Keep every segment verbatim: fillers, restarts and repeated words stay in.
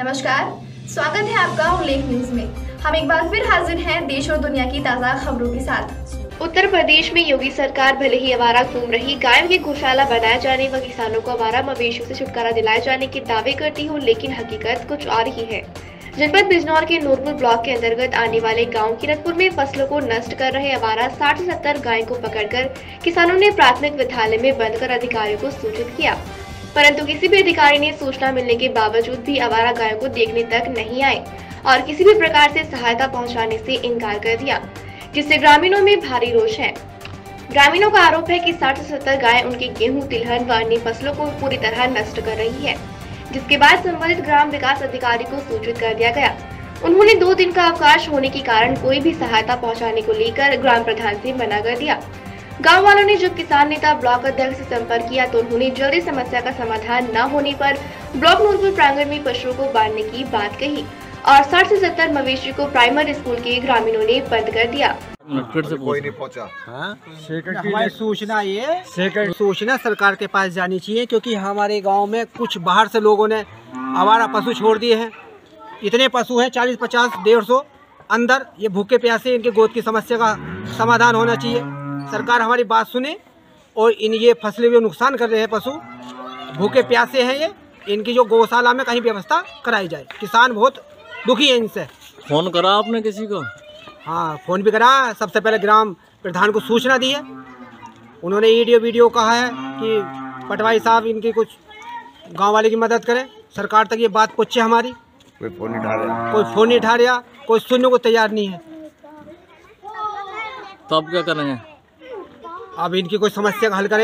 नमस्कार, स्वागत है आपका उल्लेख न्यूज में। हम एक बार फिर हाजिर हैं देश और दुनिया की ताज़ा खबरों के साथ। उत्तर प्रदेश में योगी सरकार भले ही आवारा घूम रही गायों की गौशाला बनाए जाने व किसानों को आवारा मवेशियों से छुटकारा दिलाए जाने के दावे करती हो, लेकिन हकीकत कुछ और ही है। जनपद बिजनौर के नूरपुर ब्लॉक के अंतर्गत आने वाले गांव किरतपुर में फसलों को नष्ट कर रहे आवारा साठ से सत्तर गायों को पकड़कर किसानों ने प्राथमिक विद्यालय में बंद कर अधिकारियों को सूचित किया, परंतु किसी भी अधिकारी ने सूचना मिलने के बावजूद भी आवारा गायों को देखने तक नहीं आए और किसी भी प्रकार से सहायता पहुंचाने से इनकार कर दिया, जिससे ग्रामीणों में भारी रोष है। ग्रामीणों का आरोप है कि साठ से सत्तर गायें उनके गेहूं, तिलहन व अन्य फसलों को पूरी तरह नष्ट कर रही है, जिसके बाद संबंधित ग्राम विकास अधिकारी को सूचित कर दिया गया। उन्होंने दो दिन का अवकाश होने के कारण कोई भी सहायता पहुँचाने को लेकर ग्राम प्रधान से मना कर दिया। गांव वालों ने जब किसान नेता ब्लॉक अध्यक्ष से संपर्क किया तो उन्होंने जल्दी समस्या का समाधान न होने पर ब्लॉक नूरपुर प्रांगण में पशुओं को बांधने की बात कही और साठ से सत्तर मवेशी को प्राइमरी स्कूल के ग्रामीणों ने बंद कर दिया। फिर से कोई नहीं पहुंचा। हाँ? हमारी सूचना ये सूचना सरकार के पास जानी चाहिए, क्योंकि हमारे गांव में कुछ बाहर से लोगों ने आवारा पशु छोड़ दिए हैं। इतने पशु हैं, चालीस पचास डेढ़ सौ अंदर। ये भूखे प्यासे, इनके गोद की समस्या का समाधान होना चाहिए। सरकार हमारी बात सुने और इन ये फसलें भी नुकसान कर रहे हैं, पशु भूखे प्यासे हैं, ये इनकी जो गौशाला में कहीं व्यवस्था कराई जाए। किसान बहुत दुखी है इनसे। फोन करा आपने किसी को? हाँ, फोन भी करा। सबसे पहले ग्राम प्रधान को सूचना दी है। उन्होंने वीडियो वीडियो कहा है कि पटवारी साहब इनकी कुछ गांव वाले की मदद करें, सरकार तक ये बात पहुँचे हमारी। कोई फोन नहीं उठा रहा, कोई फोन नहीं उठा रहा, कोई सुनने को तैयार नहीं है। तो अब क्या करेंगे? अब इनकी कोई समस्या का हल करें।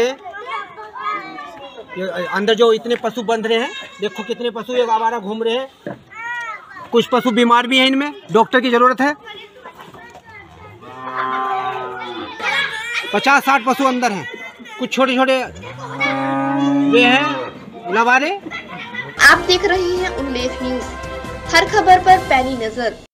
ये अंदर जो इतने पशु बंध रहे हैं, देखो कितने पशु एक आवारा घूम रहे हैं। कुछ पशु बीमार भी हैं, इनमें डॉक्टर की जरूरत है। पचास साठ पशु अंदर हैं, कुछ छोटे छोटे वे हैं लवारे। आप देख रहे हैं उल्लेख न्यूज, हर खबर पर पैनी नजर।